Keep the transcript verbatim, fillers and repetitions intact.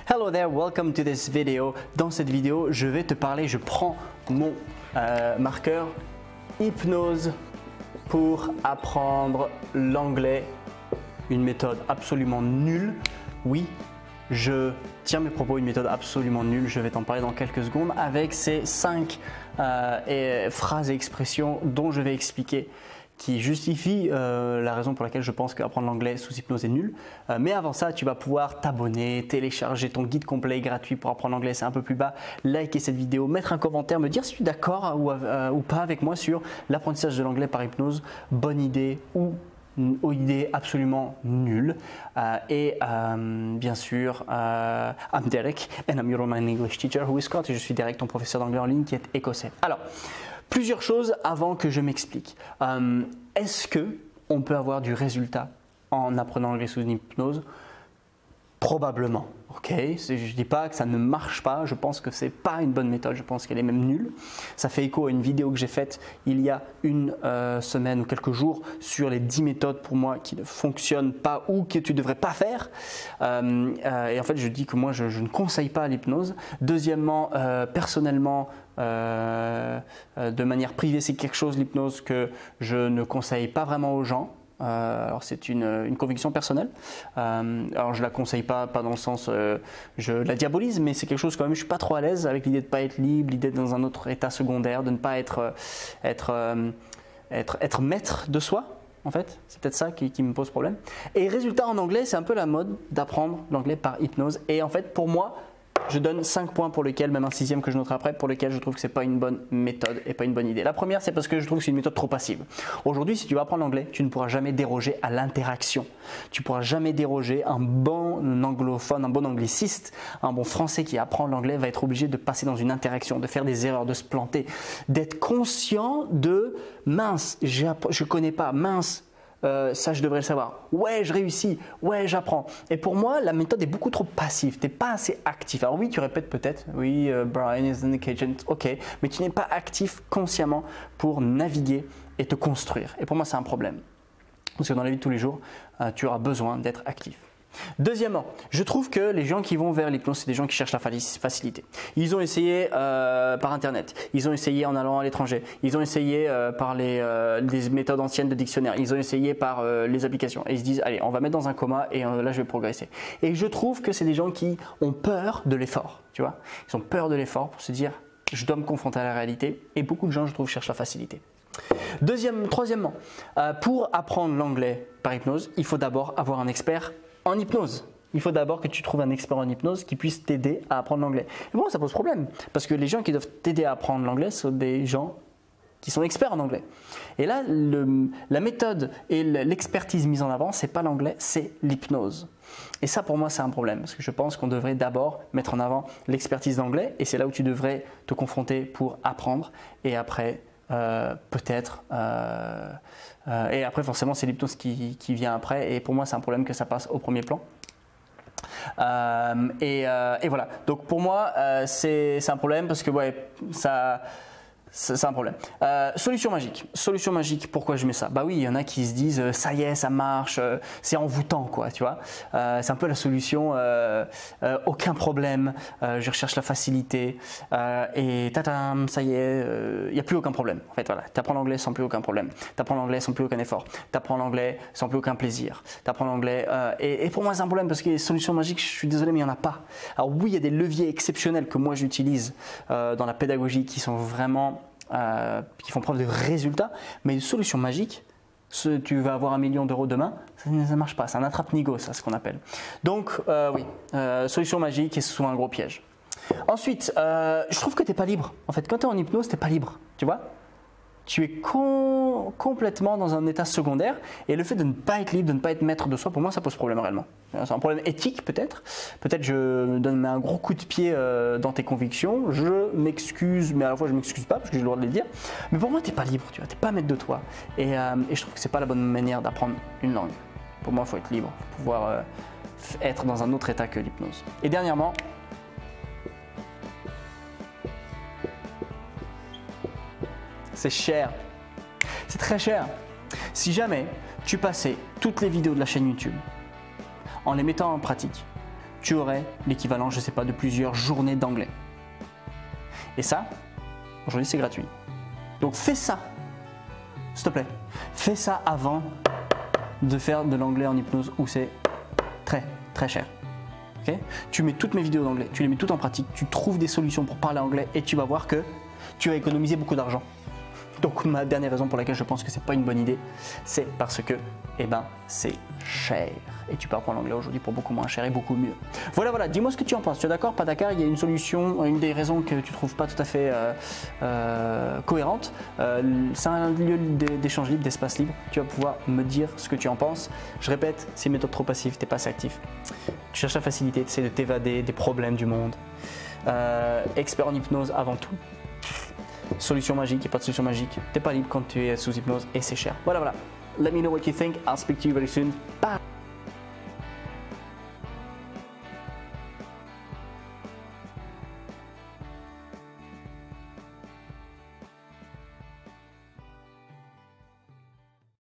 Hello there, welcome to this video. Dans cette vidéo, je vais te parler, je prends mon euh, marqueur hypnose pour apprendre l'anglais. Une méthode absolument nulle. Oui, je tiens mes propos, une méthode absolument nulle. Je vais t'en parler dans quelques secondes avec ces cinq euh, et, phrases et expressions dont je vais expliquer qui justifie euh, la raison pour laquelle je pense qu'apprendre l'anglais sous hypnose est nul. Euh, mais avant ça, tu vas pouvoir t'abonner, télécharger ton guide complet et gratuit pour apprendre l'anglais, c'est un peu plus bas, liker cette vidéo, mettre un commentaire, me dire si tu es d'accord ou, euh, ou pas avec moi sur l'apprentissage de l'anglais par hypnose, bonne idée ou une idée absolument nulle. Euh, et euh, bien sûr, euh, I'm Derek and I'm your online English teacher who is Scott et je suis Derek, ton professeur d'anglais en ligne qui est écossais. Alors, plusieurs choses avant que je m'explique. Euh, Est-ce qu'on peut avoir du résultat en apprenant l'anglais sous une hypnose? Probablement. Ok, je ne dis pas que ça ne marche pas, je pense que ce n'est pas une bonne méthode, je pense qu'elle est même nulle. Ça fait écho à une vidéo que j'ai faite il y a une euh, semaine ou quelques jours sur les dix méthodes pour moi qui ne fonctionnent pas ou que tu ne devrais pas faire. Euh, euh, et en fait, je dis que moi, je, je ne conseille pas l'hypnose. Deuxièmement, euh, personnellement, euh, euh, de manière privée, c'est quelque chose, l'hypnose, que je ne conseille pas vraiment aux gens. Euh, alors c'est une, une conviction personnelle, euh, alors je la conseille pas, pas dans le sens euh, je la diabolise, mais c'est quelque chose quand même, je suis pas trop à l'aise avec l'idée de pas être libre, l'idée d'être dans un autre état secondaire, de ne pas être, être, euh, être, être maître de soi en fait, c'est peut-être ça qui, qui me pose problème. Et résultat en anglais, c'est un peu la mode d'apprendre l'anglais par hypnose et en fait pour moi, je donne cinq points pour lesquels, même un sixième que je noterai après, pour lesquels je trouve que ce n'est pas une bonne méthode et pas une bonne idée. La première, c'est parce que je trouve que c'est une méthode trop passive. Aujourd'hui, si tu vas apprendre l'anglais, tu ne pourras jamais déroger à l'interaction. Tu ne pourras jamais déroger. Un bon anglophone, un bon angliciste, un bon français qui apprend l'anglais va être obligé de passer dans une interaction, de faire des erreurs, de se planter, d'être conscient de « mince, je ne connais pas, mince ». Euh, ça je devrais le savoir, ouais je réussis, ouais j'apprends. Et pour moi la méthode est beaucoup trop passive, tu n'es pas assez actif. Alors oui tu répètes peut-être, oui uh, Brian is in the kitchen, ok, mais tu n'es pas actif consciemment pour naviguer et te construire. Et pour moi c'est un problème, parce que dans la vie de tous les jours, euh, tu auras besoin d'être actif. Deuxièmement, je trouve que les gens qui vont vers l'hypnose, c'est des gens qui cherchent la facilité. Ils ont essayé euh, par internet, ils ont essayé en allant à l'étranger, ils ont essayé euh, par les, euh, les méthodes anciennes de dictionnaire, ils ont essayé par euh, les applications et ils se disent allez on va mettre dans un coma et euh, là je vais progresser. Et je trouve que c'est des gens qui ont peur de l'effort, tu vois, ils ont peur de l'effort pour se dire je dois me confronter à la réalité et beaucoup de gens je trouve cherchent la facilité. Deuxième, troisièmement, euh, pour apprendre l'anglais par hypnose, il faut d'abord avoir un expert en hypnose. Il faut d'abord que tu trouves un expert en hypnose qui puisse t'aider à apprendre l'anglais. Et bon, ça pose problème parce que les gens qui doivent t'aider à apprendre l'anglais sont des gens qui sont experts en anglais. Et là, le, la méthode et l'expertise mise en avant, c'est pas l'anglais, c'est l'hypnose. Et ça, pour moi, c'est un problème parce que je pense qu'on devrait d'abord mettre en avant l'expertise d'anglais et c'est là où tu devrais te confronter pour apprendre et après Euh, peut-être euh, euh, et après forcément c'est l'hypnose qui, qui vient après et pour moi c'est un problème que ça passe au premier plan euh, et, euh, et voilà donc pour moi euh, c'est un problème parce que ouais ça c'est un problème. Euh, solution magique. Solution magique, pourquoi je mets ça? Bah oui, il y en a qui se disent euh, ça y est, ça marche, euh, c'est envoûtant quoi, tu vois. Euh, c'est un peu la solution, euh, euh, aucun problème, euh, je recherche la facilité euh, et tatam, ça y est, il euh, n'y a plus aucun problème. En fait, voilà, tu apprends l'anglais sans plus aucun problème. Tu apprends l'anglais sans plus aucun effort. Tu apprends l'anglais sans plus aucun plaisir. Tu apprends l'anglais euh, et, et pour moi c'est un problème parce que les solutions magiques, je suis désolé, mais il n'y en a pas. Alors oui, il y a des leviers exceptionnels que moi j'utilise euh, dans la pédagogie qui sont vraiment Euh, qui font preuve de résultats, mais une solution magique, ce, tu vas avoir un million d'euros demain, ça ne marche pas, c'est un attrape-nigo, ça, ce qu'on appelle. Donc, euh, oui, euh, solution magique et c'est souvent un gros piège. Ensuite, euh, je trouve que tu n'es pas libre. En fait, quand tu es en hypnose, tu n'es pas libre, tu vois. Tu es com complètement dans un état secondaire et le fait de ne pas être libre, de ne pas être maître de soi, pour moi ça pose problème réellement. C'est un problème éthique peut-être. Peut-être je me donne un gros coup de pied euh, dans tes convictions, je m'excuse mais à la fois je ne m'excuse pas parce que j'ai le droit de les dire. Mais pour moi tu n'es pas libre, tu n'es pas maître de toi et, euh, et je trouve que ce n'est pas la bonne manière d'apprendre une langue. Pour moi il faut être libre, il faut pouvoir euh, être dans un autre état que l'hypnose. Et dernièrement, c'est cher, c'est très cher. Si jamais tu passais toutes les vidéos de la chaîne YouTube en les mettant en pratique, tu aurais l'équivalent, je ne sais pas, de plusieurs journées d'anglais. Et ça, aujourd'hui, c'est gratuit. Donc fais ça, s'il te plaît. Fais ça avant de faire de l'anglais en hypnose où c'est très, très cher. Okay? Tu mets toutes mes vidéos d'anglais, tu les mets toutes en pratique, tu trouves des solutions pour parler anglais et tu vas voir que tu vas économiser beaucoup d'argent. Donc ma dernière raison pour laquelle je pense que c'est pas une bonne idée, c'est parce que eh ben, c'est cher. Et tu peux apprendre l'anglais aujourd'hui pour beaucoup moins cher et beaucoup mieux. Voilà, voilà, dis-moi ce que tu en penses. Tu es d'accord, pas d'accord? Il y a une solution, une des raisons que tu trouves pas tout à fait euh, euh, cohérente. Euh, c'est un lieu d'échange libre, d'espace libre. Tu vas pouvoir me dire ce que tu en penses. Je répète, c'est une méthode trop passive, tu n'es pas assez actif. Tu cherches la facilité, tu essaies de t'évader des problèmes du monde. Euh, expert en hypnose avant tout. Solution magique, il n'y a pas de solution magique. Tu n'es pas libre quand tu es sous hypnose et c'est cher. Voilà, voilà. Let me know what you think. I'll speak to you very soon. Bye.